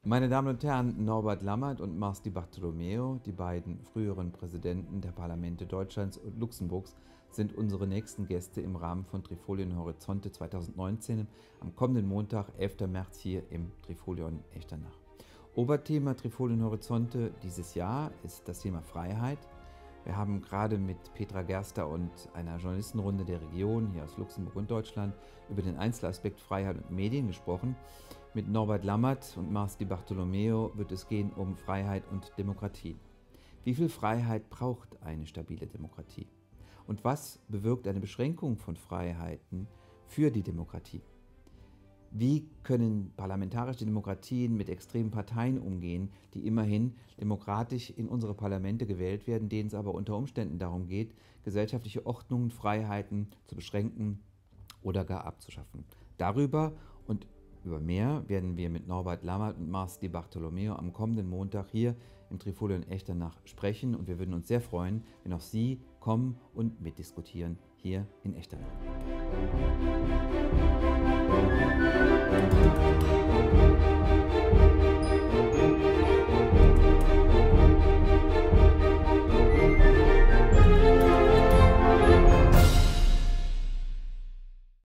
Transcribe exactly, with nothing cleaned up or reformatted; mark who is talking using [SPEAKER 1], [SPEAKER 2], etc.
[SPEAKER 1] Meine Damen und Herren, Norbert Lammert und Mars Di Bartolomeo, die beiden früheren Präsidenten der Parlamente Deutschlands und Luxemburgs, sind unsere nächsten Gäste im Rahmen von Trifolion Horizonte zweitausendneunzehn am kommenden Montag, elften März, hier im Trifolion Echternach. Oberthema Trifolion Horizonte dieses Jahr ist das Thema Freiheit. Wir haben gerade mit Petra Gerster und einer Journalistenrunde der Region hier aus Luxemburg und Deutschland über den Einzelaspekt Freiheit und Medien gesprochen. Mit Norbert Lammert und Mars Di Bartolomeo wird es gehen um Freiheit und Demokratie. Wie viel Freiheit braucht eine stabile Demokratie? Und was bewirkt eine Beschränkung von Freiheiten für die Demokratie? Wie können parlamentarische Demokratien mit extremen Parteien umgehen, die immerhin demokratisch in unsere Parlamente gewählt werden, denen es aber unter Umständen darum geht, gesellschaftliche Ordnungen, Freiheiten zu beschränken oder gar abzuschaffen? Darüber und über mehr werden wir mit Norbert Lammert und Mars Di Bartolomeo am kommenden Montag hier im Trifolion Echternach sprechen, und wir würden uns sehr freuen, wenn auch Sie kommen und mitdiskutieren hier in Echternach.